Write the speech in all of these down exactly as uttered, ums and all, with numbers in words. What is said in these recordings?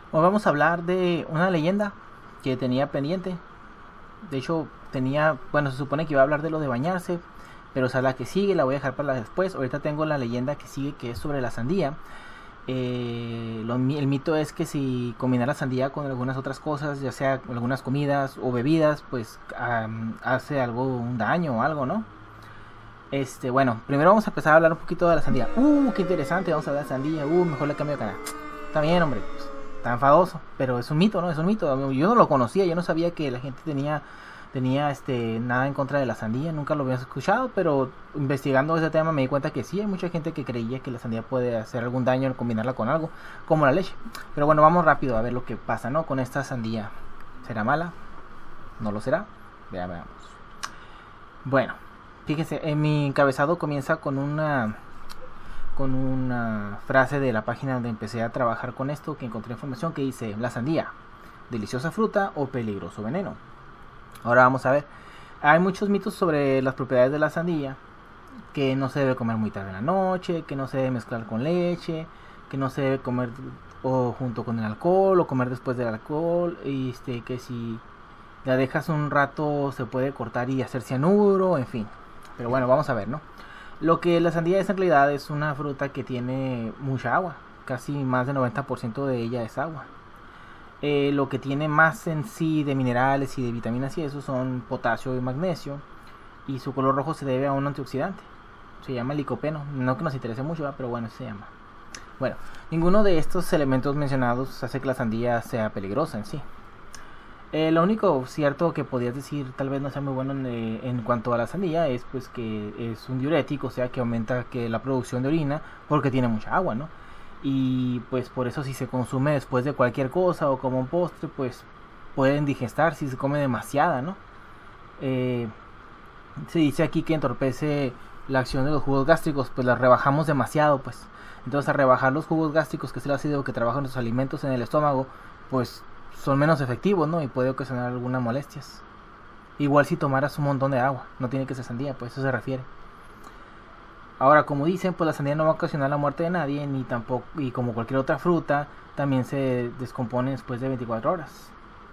Hoy vamos a hablar de una leyenda que tenía pendiente. De hecho, tenía, bueno, se supone que iba a hablar de lo de bañarse, pero o sea, la que sigue la voy a dejar para después. Ahorita tengo la leyenda que sigue, que es sobre la sandía. Eh, lo, el mito es que si combinar la sandía con algunas otras cosas, ya sea algunas comidas o bebidas, pues um, hace algo, un daño o algo, ¿no? Este, bueno, primero vamos a empezar a hablar un poquito de la sandía. Uh, qué interesante, vamos a hablar de sandía. Uh, mejor le cambio de canal. Está bien, hombre, pues, está enfadoso, pero es un mito, ¿no? Es un mito. Yo no lo conocía, yo no sabía que la gente tenía tenía este nada en contra de la sandía, nunca lo había escuchado, pero investigando ese tema me di cuenta que sí hay mucha gente que creía que la sandía puede hacer algún daño al combinarla con algo, como la leche. Pero bueno, vamos rápido a ver lo que pasa, ¿no? Con esta sandía. ¿Será mala? ¿No lo será? Vea, veamos. Bueno, fíjense, en mi encabezado comienza con una con una frase de la página donde empecé a trabajar con esto, que encontré información que dice: la sandía, deliciosa fruta o peligroso veneno. Ahora vamos a ver. Hay muchos mitos sobre las propiedades de la sandía, que no se debe comer muy tarde en la noche, que no se debe mezclar con leche, que no se debe comer o junto con el alcohol o comer después del alcohol, y este, que si la dejas un rato se puede cortar y hacer cianuro, en fin. Pero bueno, vamos a ver, ¿no? Lo que la sandía es en realidad es una fruta que tiene mucha agua, casi más del noventa por ciento de ella es agua. Eh, lo que tiene más en sí de minerales y de vitaminas y eso son potasio y magnesio, y su color rojo se debe a un antioxidante, se llama licopeno, no que nos interese mucho, ¿verdad? Pero bueno, se llama. Bueno, ninguno de estos elementos mencionados hace que la sandía sea peligrosa en sí. Eh, lo único cierto que podrías decir, tal vez no sea muy bueno en, eh, en cuanto a la sandía, es pues que es un diurético, o sea que aumenta que la producción de orina porque tiene mucha agua, ¿no? Y pues por eso si se consume después de cualquier cosa o como un postre, pues puede indigestar si se come demasiada, ¿no? Eh, se dice aquí que entorpece la acción de los jugos gástricos, pues las rebajamos demasiado, pues. Entonces al rebajar los jugos gástricos, que es el ácido que trabaja en los alimentos en el estómago, pues son menos efectivos, ¿no? Y puede ocasionar algunas molestias. Igual si tomaras un montón de agua, no tiene que ser sandía, pues eso se refiere. Ahora, como dicen, pues la sandía no va a ocasionar la muerte de nadie, ni tampoco, y como cualquier otra fruta, también se descompone después de veinticuatro horas.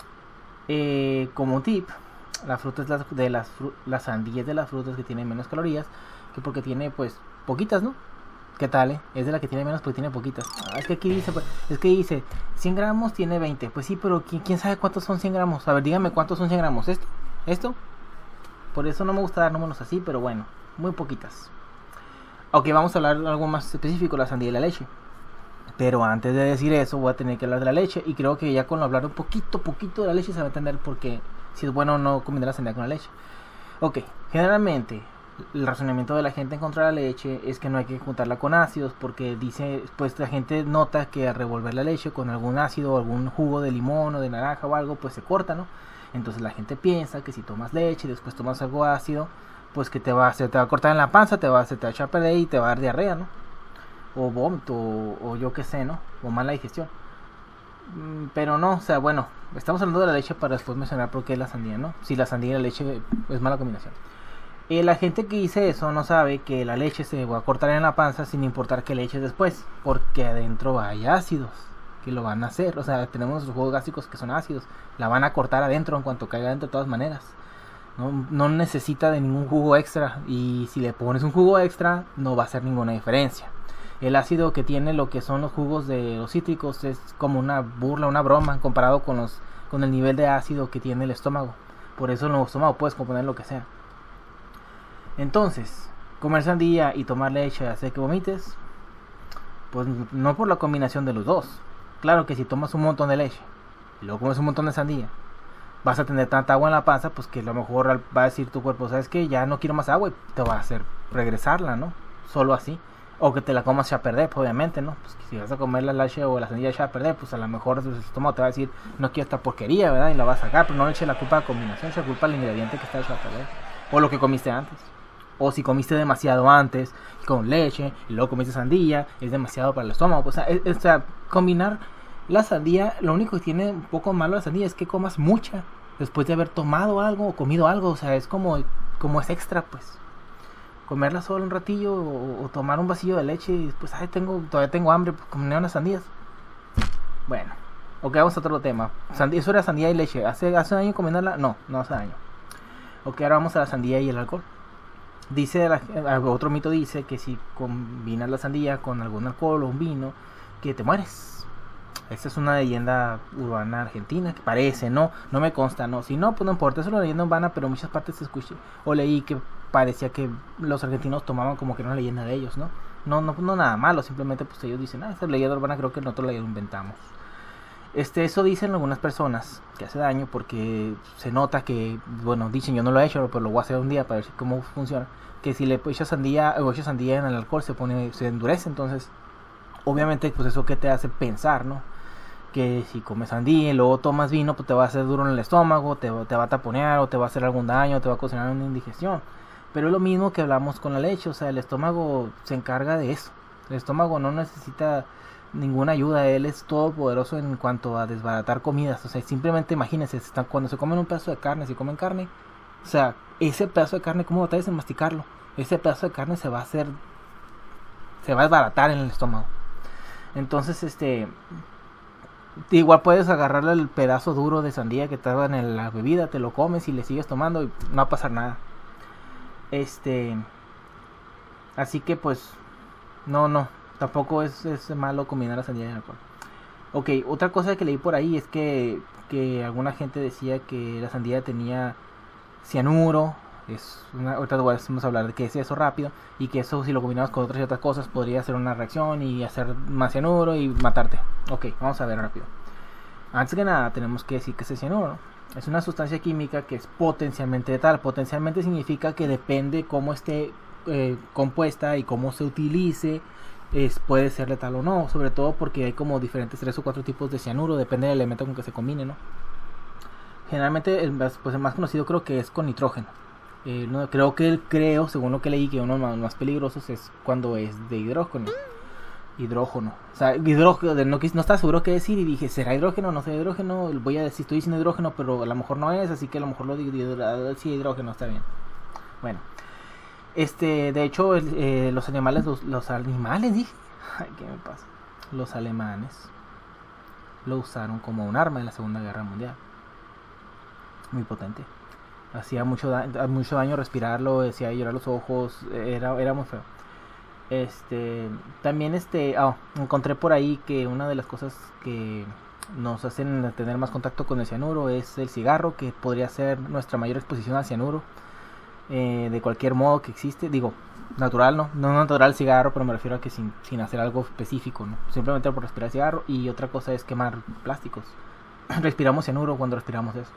Eh, como un tip, la fruta es la, de las la sandía es de las frutas que tienen menos calorías, que porque tiene pues poquitas, ¿no? ¿Qué tal, eh? Es de la que tiene menos porque tiene poquitas. Ah, es que aquí dice, pues, es que dice, cien gramos tiene veinte. Pues sí, pero ¿quién, quién sabe cuántos son cien gramos? A ver, dígame cuántos son cien gramos. ¿Esto? ¿Esto? Por eso no me gusta dar números así, pero bueno, muy poquitas. Ok, vamos a hablar de algo más específico, la sandía y la leche. Pero antes de decir eso, voy a tener que hablar de la leche. Y creo que ya con hablar un poquito, poquito de la leche se va a entender por qué, si es bueno o no combinar la sandía con la leche. Ok, generalmente el razonamiento de la gente en contra de la leche es que no hay que juntarla con ácidos, porque dice, pues la gente nota que al revolver la leche con algún ácido o algún jugo de limón o de naranja o algo, pues se corta, ¿no? Entonces la gente piensa que si tomas leche y después tomas algo ácido, pues que te va, se te va a cortar en la panza, te va, se te va a echar a perder y te va a dar diarrea, ¿no? O vómito, o, o yo qué sé, ¿no? O mala digestión. Mm, pero no, o sea, bueno, estamos hablando de la leche para después mencionar por qué la sandía, ¿no? Si la sandía y la leche es mala combinación. Eh, la gente que dice eso no sabe que la leche se va a cortar en la panza sin importar que le eches después, porque adentro hay ácidos que lo van a hacer. O sea, tenemos los jugos gástricos que son ácidos, la van a cortar adentro en cuanto caiga adentro de todas maneras. No, no necesita de ningún jugo extra, y si le pones un jugo extra no va a hacer ninguna diferencia. El ácido que tiene lo que son los jugos de los cítricos es como una burla, una broma comparado con los con el nivel de ácido que tiene el estómago. Por eso en el estómago puedes componer lo que sea. Entonces, comer sandía y tomar leche hace que vomites, pues no por la combinación de los dos. Claro que si tomas un montón de leche y luego comes un montón de sandía, vas a tener tanta agua en la panza, pues que a lo mejor va a decir tu cuerpo, sabes que ya no quiero más agua, y te va a hacer regresarla, ¿no? Solo así. O que te la comas ya a perder, pues, obviamente, ¿no? Pues si vas a comer la leche o la sandía ya a perder, pues a lo mejor el estómago te va a decir, no quiero esta porquería, ¿verdad? Y la vas a sacar, pero no le eche la culpa a la combinación, eche la culpa al ingrediente que está hecho a perder. O lo que comiste antes. O si comiste demasiado antes, con leche, y luego comiste sandía, es demasiado para el estómago. Pues, o sea, es, es, o sea, combinar la sandía, lo único que tiene un poco malo la sandía es que comas mucha después de haber tomado algo o comido algo. O sea, es como, como es extra, pues. Comerla solo un ratillo o, o tomar un vasillo de leche y después, ay, tengo, todavía tengo hambre, pues comer unas sandías. Bueno, Ok, vamos a otro tema. Sandía, eso era sandía y leche. ¿Hace, hace daño combinarla? No, no hace daño. Ok, ahora vamos a la sandía y el alcohol. Dice, la, otro mito dice que si combinas la sandía con algún alcohol o un vino, que te mueres. Esta es una leyenda urbana argentina, que parece, no, no me consta, no. Si no, pues no importa, eso es una leyenda urbana, pero en muchas partes se escuché o leí que parecía que los argentinos tomaban como que era una leyenda de ellos, ¿no? No, no, no nada malo, simplemente pues ellos dicen, ah, esta leyenda urbana creo que nosotros la inventamos. Este, eso dicen algunas personas que hace daño porque se nota que, bueno, dicen, yo no lo he hecho, pero lo voy a hacer un día para ver cómo funciona. Que si le echas sandía o echas sandía en el alcohol se pone, se endurece, entonces, obviamente, pues eso que te hace pensar, ¿no? Que si comes sandía y luego tomas vino, pues te va a hacer duro en el estómago, te, te va a taponear o te va a hacer algún daño, te va a cocinar una indigestión. Pero es lo mismo que hablamos con la leche, o sea, el estómago se encarga de eso. El estómago no necesita ninguna ayuda, él es todopoderoso en cuanto a desbaratar comidas. O sea, simplemente imagínense, están, cuando se comen un pedazo de carne, si comen carne, o sea, ese pedazo de carne, ¿cómo batallas en masticarlo? Ese pedazo de carne se va a hacer, se va a desbaratar en el estómago. Entonces, este, igual puedes agarrarle el pedazo duro de sandía que estaba en la bebida, te lo comes y le sigues tomando y no va a pasar nada. Este, así que pues, no, no. Tampoco es, es malo combinar la sandía y el alcohol. Ok, otra cosa que leí por ahí es que, que alguna gente decía que la sandía tenía cianuro. Es una, ahorita vamos a hablar de qué es eso rápido. Y que eso, si lo combinamos con otras y otras cosas, podría hacer una reacción y hacer más cianuro y matarte. Ok, vamos a ver rápido. Antes que nada, tenemos que decir que ese cianuro es una sustancia química que es potencialmente letal. Potencialmente significa que depende cómo esté eh, compuesta y cómo se utilice. Es, puede ser letal o no, sobre todo porque hay como diferentes tres o cuatro tipos de cianuro, depende del elemento con que se combine, ¿no? Generalmente el, pues el más conocido creo que es con nitrógeno. Eh, no, creo que el creo, según lo que leí, que uno de los más, más peligrosos es cuando es de hidrógeno. Hidrógeno. O sea, hidrógeno, no, no estaba seguro qué decir y dije, ¿será hidrógeno o no será hidrógeno? Voy a decir, estoy diciendo hidrógeno, pero a lo mejor no es, así que a lo mejor lo digo, sí, hidrógeno, está bien. Bueno. Este, de hecho, el, eh, los animales, los, los animales, dije, ay, ¿qué me pasa? Los alemanes lo usaron como un arma en la Segunda Guerra Mundial. Muy potente. Hacía mucho, da mucho daño respirarlo, hacía llorar los ojos, era, era muy feo. Este, también este, oh, encontré por ahí que una de las cosas que nos hacen tener más contacto con el cianuro es el cigarro, que podría ser nuestra mayor exposición al cianuro. Eh, de cualquier modo que existe, digo, natural, no, no natural cigarro, pero me refiero a que sin, sin hacer algo específico, ¿no? Simplemente por respirar cigarro. Y otra cosa es quemar plásticos. Respiramos cianuro cuando respiramos eso.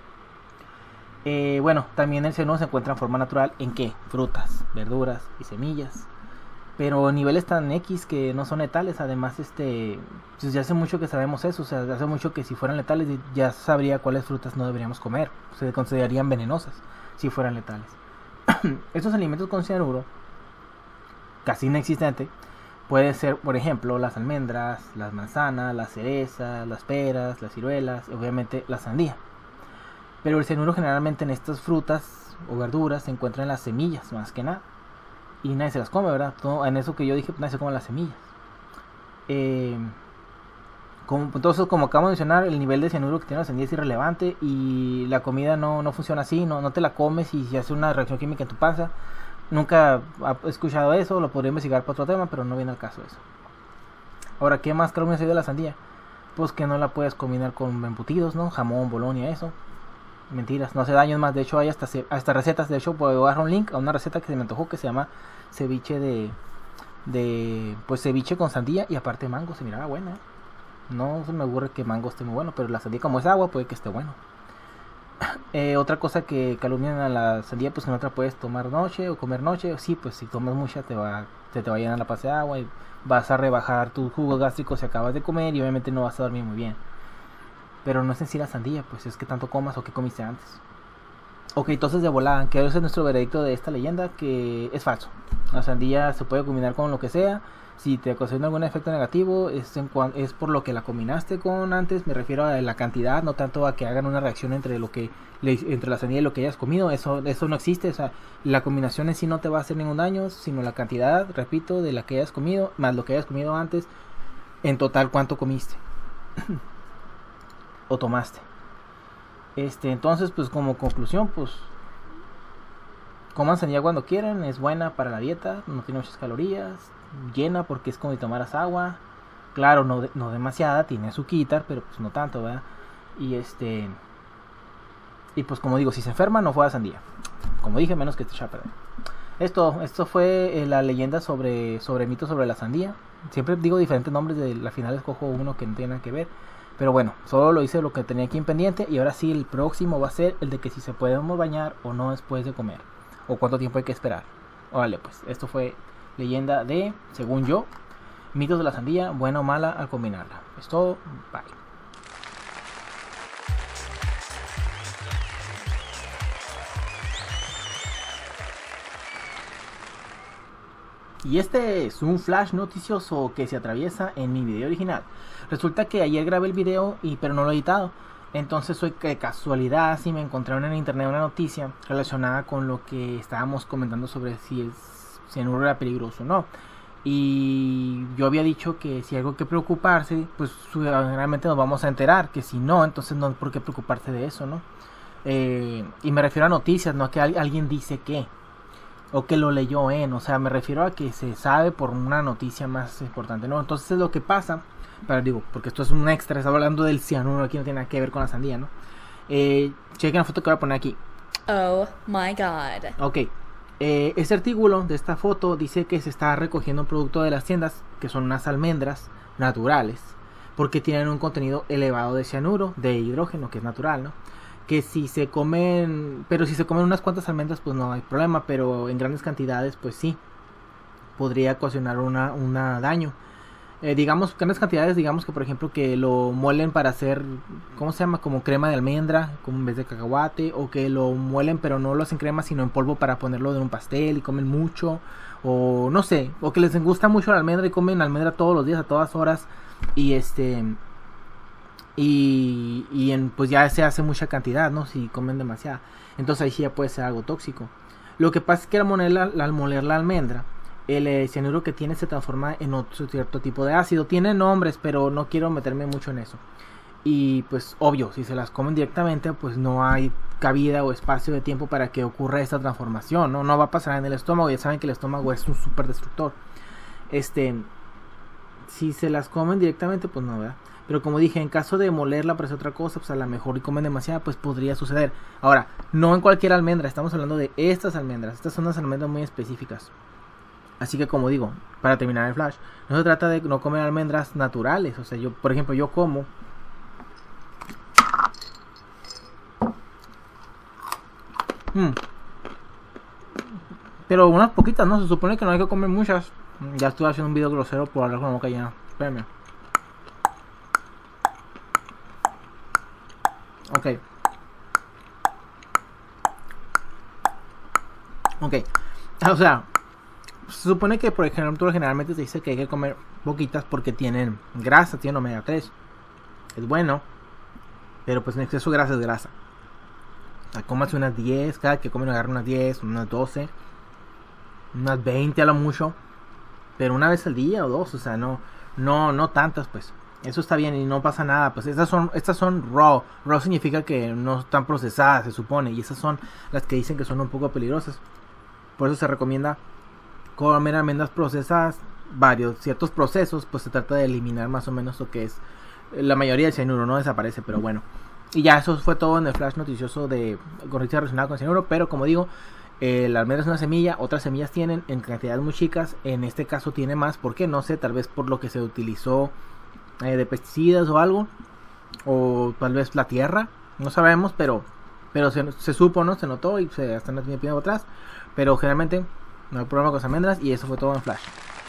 Eh, bueno, también el cianuro se encuentra en forma natural en ¿qué? Frutas, verduras y semillas. Pero a niveles tan X que no son letales. Además, este, pues ya hace mucho que sabemos eso. O sea, hace mucho que si fueran letales ya sabría cuáles frutas no deberíamos comer. Se considerarían venenosas si fueran letales. Estos alimentos con cianuro casi inexistente pueden ser, por ejemplo, las almendras, las manzanas, las cerezas, las peras, las ciruelas, obviamente la sandía. Pero el cianuro generalmente en estas frutas o verduras se encuentra en las semillas más que nada. Y nadie se las come, ¿verdad? Todo, en eso que yo dije, nadie se come las semillas. Eh, como, entonces, como acabo de mencionar, el nivel de cianuro que tiene la sandía es irrelevante. Y la comida no, no funciona así, no, no te la comes y si hace una reacción química en tu panza. Nunca he escuchado eso, lo podría investigar para otro tema, pero no viene al caso eso. Ahora, ¿qué más calumnias hay de la sandía? Pues que no la puedes combinar con embutidos, ¿no? Jamón, bolonia, eso. Mentiras, no hace daño, más. De hecho, hay hasta, hasta recetas. De hecho, puedo dar un link a una receta que se me antojó que se llama ceviche de. de pues ceviche con sandía y aparte mango. Se miraba buena, ¿eh? No se me ocurre que mango esté muy bueno, pero la sandía, como es agua, puede que esté bueno. Eh, otra cosa que calumnian a la sandía, pues que no te la puedes tomar noche o comer noche. Sí, pues si tomas mucha, te va, te, te va a llenar la panza de agua y vas a rebajar tus jugos gástricos si acabas de comer y obviamente no vas a dormir muy bien. Pero no es en sí la sandía, pues es que tanto comas o que comiste antes. Ok, entonces de volada, que ese es nuestro veredicto de esta leyenda, que es falso. La sandía se puede combinar con lo que sea. Si te ocasiona algún efecto negativo, es, en cuan, es por lo que la combinaste con antes. Me refiero a la cantidad, no tanto a que hagan una reacción entre lo que le, entre la sandía y lo que hayas comido. Eso, eso no existe. O sea, la combinación en sí no te va a hacer ningún daño, sino la cantidad, repito, de la que hayas comido, más lo que hayas comido antes. En total, ¿cuánto comiste? o tomaste. Este, entonces, pues como conclusión, pues coman sandía cuando quieran, es buena para la dieta, no tiene muchas calorías, llena porque es como si tomaras agua. Claro, no, no demasiada, tiene azuquitar, pero pues no tanto, ¿verdad? Y este y pues como digo, si se enferma no fue a sandía. Como dije, menos que te echa a perder. Esto, esto fue eh, la leyenda sobre, sobre mitos sobre la sandía. Siempre digo diferentes nombres, de la final escojo uno que no tiene nada que ver. Pero bueno, solo lo hice lo que tenía aquí en pendiente. Y ahora sí, el próximo va a ser el de que si se podemos bañar o no después de comer. O cuánto tiempo hay que esperar. Órale, pues, esto fue leyenda de, según yo, mitos de la sandía, buena o mala al combinarla. Es todo, bye. Y este es un flash noticioso que se atraviesa en mi video original. Resulta que ayer grabé el video y pero no lo he editado. Entonces soy que casualidad si me encontraron en internet una noticia relacionada con lo que estábamos comentando sobre si el cianuro era peligroso o no. Y yo había dicho que si hay algo que preocuparse, pues realmente nos vamos a enterar. Que si no, entonces no hay por qué preocuparse de eso, ¿no? Eh, y me refiero a noticias, no a que alguien dice que o que lo leyó en, o sea, me refiero a que se sabe por una noticia más importante, ¿no? Entonces es lo que pasa, pero digo, porque esto es un extra, estaba hablando del cianuro, aquí no tiene nada que ver con la sandía, ¿no? Eh, chequen la foto que voy a poner aquí. Oh my god. Ok, eh, este artículo de esta foto dice que se está recogiendo un producto de las tiendas, que son unas almendras naturales, porque tienen un contenido elevado de cianuro, de hidrógeno, que es natural, ¿no? Que si se comen, pero si se comen unas cuantas almendras pues no hay problema, pero en grandes cantidades pues sí, podría ocasionar una, una daño. Eh, digamos, grandes cantidades, digamos que por ejemplo que lo muelen para hacer, ¿cómo se llama? Como crema de almendra, como en vez de cacahuate, o que lo muelen pero no lo hacen crema sino en polvo para ponerlo en un pastel y comen mucho, o no sé, o que les gusta mucho la almendra y comen almendra todos los días, a todas horas, y este... Y, y en, pues ya se hace mucha cantidad, ¿no? Si comen demasiada. Entonces ahí sí ya puede ser algo tóxico. Lo que pasa es que al moler la, al moler la almendra, el eh, cianuro que tiene se transforma en otro cierto tipo de ácido. Tiene nombres, pero no quiero meterme mucho en eso. Y pues obvio, si se las comen directamente, pues no hay cabida o espacio de tiempo para que ocurra esta transformación, ¿no? No va a pasar en el estómago. Ya saben que el estómago es un súper destructor. Este, si se las comen directamente, pues no, ¿verdad? Pero como dije, en caso de molerla para hacer otra cosa, pues a lo mejor y comen demasiada, pues podría suceder. Ahora, no en cualquier almendra, estamos hablando de estas almendras. Estas son unas almendras muy específicas. Así que como digo, para terminar el flash, no se trata de no comer almendras naturales. O sea, yo, por ejemplo, yo como... Mm. Pero unas poquitas, ¿no? Se supone que no hay que comer muchas. Ya estuve haciendo un video grosero por hablar con la boca llena. Espérenme. Ok. Ok. O sea, se supone que por ejemplo generalmente se dice que hay que comer poquitas porque tienen grasa, tienen omega tres. Es bueno. Pero pues en exceso de grasa es grasa. O sea, cómase unas diez, cada que comen agarra unas diez, unas doce, unas veinte a lo mucho. Pero una vez al día o dos, o sea, no, no, no tantas pues. Eso está bien y no pasa nada. Pues estas son, estas son raw. Raw significa que no están procesadas, se supone. Y esas son las que dicen que son un poco peligrosas. Por eso se recomienda comer almendras procesadas. Varios, ciertos procesos, pues se trata de eliminar más o menos lo que es la mayoría del cianuro. No desaparece, pero bueno. Y ya eso fue todo en el flash noticioso de noticias relacionadas con el cianuro. Pero como digo, eh, la almendra es una semilla. Otras semillas tienen en cantidades muy chicas. En este caso tiene más. ¿Por qué? No sé, tal vez por lo que se utilizó Eh, de pesticidas o algo, o tal vez la tierra, no sabemos, pero pero se, se supo, ¿no? Se notó y se hasta no tiene tiempo atrás, pero generalmente no hay problema con las almendras y eso fue todo en flash.